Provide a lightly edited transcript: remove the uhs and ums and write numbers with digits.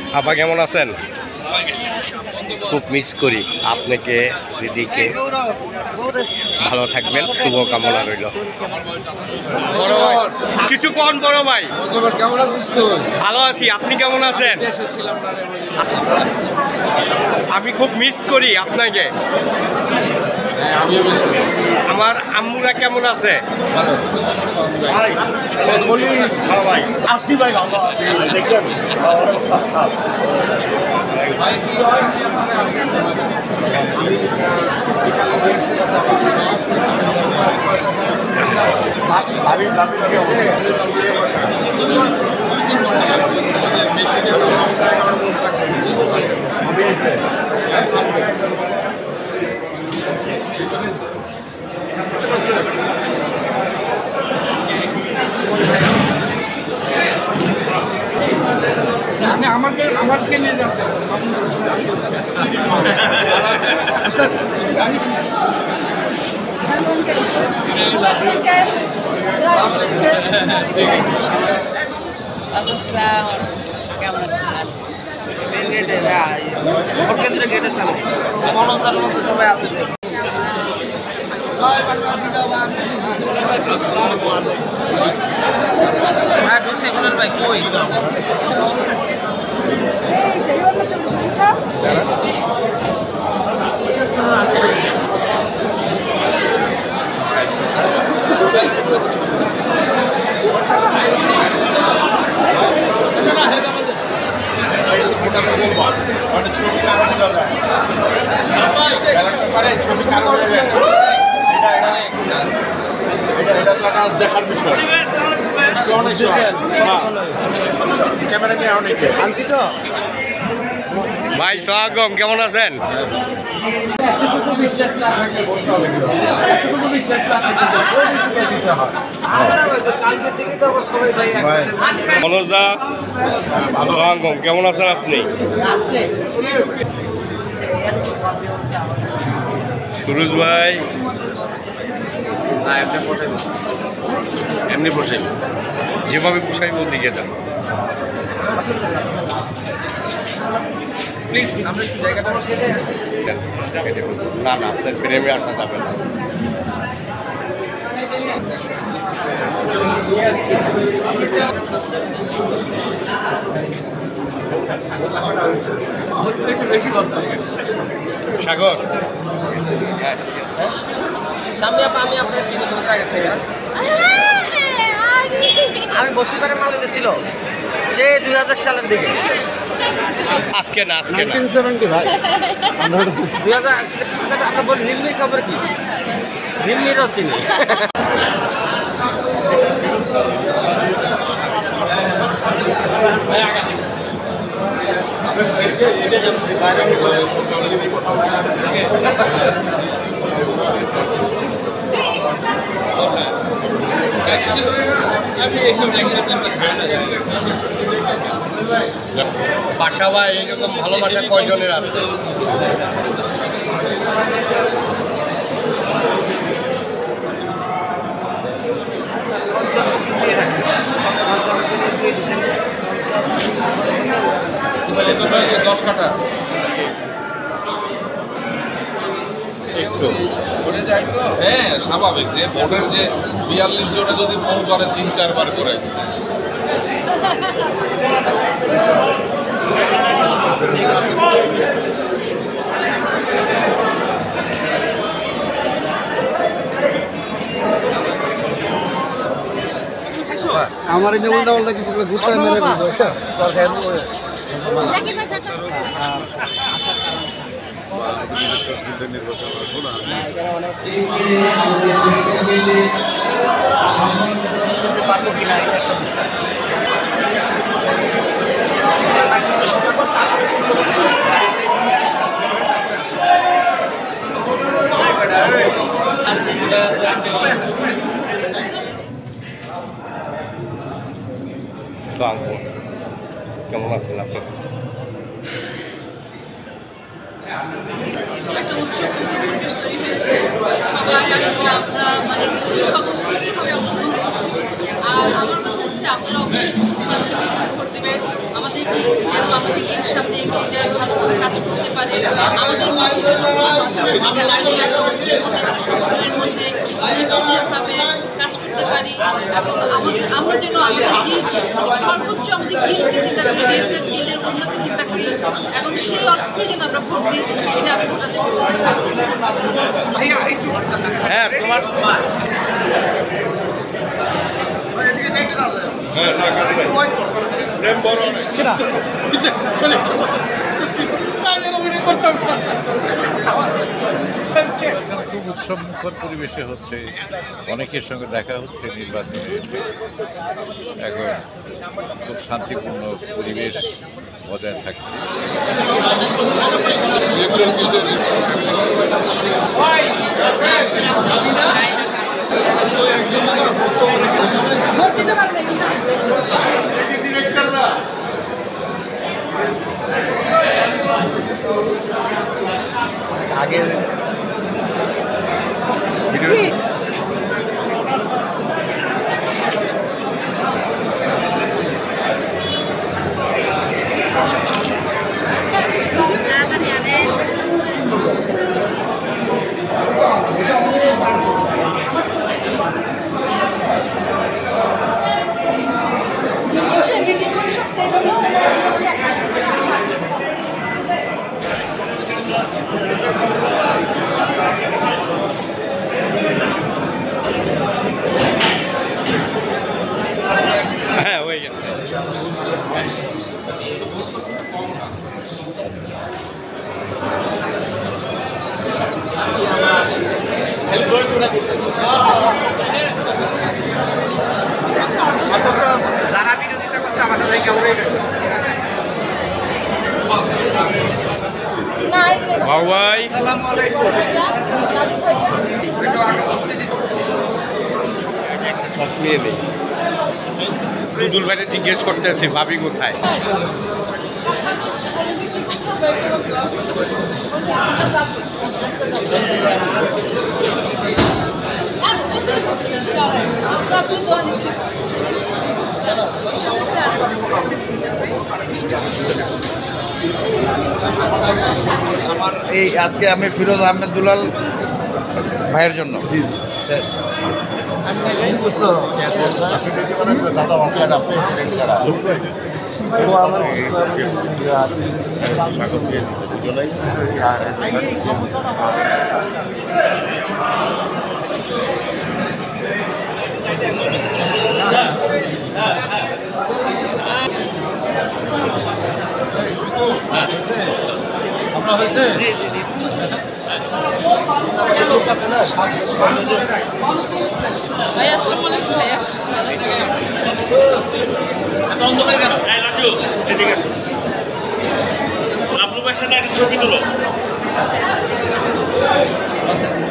আপা কেমন আছেন? খুব মিস করি আপনাকে, দিদিকে। ভালো থাকবেন, শুভকামনা রইল। কিছু কোন বড় ভাই? কেমন আছিস তুই? ভালো আছি, আপনি কেমন আছেন? আমি খুব মিস করি আপনাকে। আমিও মিস করি। আমার আম্মুরা কেমন আছে? আমাকে নিয়ে যাচ্ছে কেমন আছে? কেন্দ্রে গেটে চালু মনতার মধ্যে সবাই আছে যে হ্যাঁ ঢুকছি বলেন ভাই কই দেখার বিষয় ক্যামেরা নিয়ে অনেকে আনছি তো। ভাই সোহাগম কেমন আছেন? মনোজদা সোহাগম কেমন আছেন আপনি? সুরজ ভাই এমনি পোষাইব, যেভাবে পোষাইব ওদিকে যান প্লিজ। না না, আপনার প্রেমে আসা যাবে না। সাগর সামনে আমি আপনার চিনি আগে থেকে আমি বসিবারের মাল ছিল সে 2000 সালের দিকে। আজকে না, আজকে না, 2000 আপনার বলি রিলমির খবর কি? রিলমিরও চিনি। বাসা ভাই এরকম ভালোবাসা কয়জনের আছে? হ্যাঁ স্বাভাবিক যে বোর্ডের যে 42 জনে যদি ফোন করে 3-4 বার করে আমার এই উল্টা উল্টা কিছু ঘুরতে মেরে কেমন আছেন আপনি? একটা উৎসব পরিবেশ তৈরি হয়েছে, সবাই আসলে আমরা মানে স্বতঃস্ফূর্তভাবে অংশগ্রহণ করছি। আর আমার কথা হচ্ছে আপনারা অবশ্যই ভোট দেবেন, আমাদেরকে আমাদেরকে সামনে এগিয়ে যায়, ভালোভাবে কাজ করতে পারে, আমাদের সম্পূর্ণের মধ্যে ভাবে কাজ করতে পারি এবং আমরা যেন আমাদের সর্বোচ্চ আমাদের গিল্ডকে চিন্তা করি, ডিএফএস গিল্ডের উন্নতি চিন্তা করি এবং সেই অর্থে যেন আমরা ভোট দিই, এটা আমি ভোটাতে হ্যাঁ তোমার খুব উৎসবমুখর পরিবেশে হচ্ছে, অনেকের সঙ্গে দেখা হচ্ছে নির্বাচনে এসে। এখন খুব শান্তিপূর্ণ পরিবেশ বজায় থাকছে। আগের হ্যাঁ হয়ে গেছে। যারা বিরোধিতা করছে আমার সাথে কেমন ভাই সব নিয়ে নেই। দুদুল ভাইকে জিজ্ঞেস করতেছি ভাবি কোথায়। আপনি দোয়া দিচ্ছেন আমার এই আজকে আমি ফিরোজ আহমেদ দুলাল ভাইয়ের জন্য আপনার হয়েছে? ভাইয়া আসসালামু আলাইকুম ভাইয়া অন্ধকার কেন? ঠিক আছে, আপনার সাথে একটা ছবি তুলো।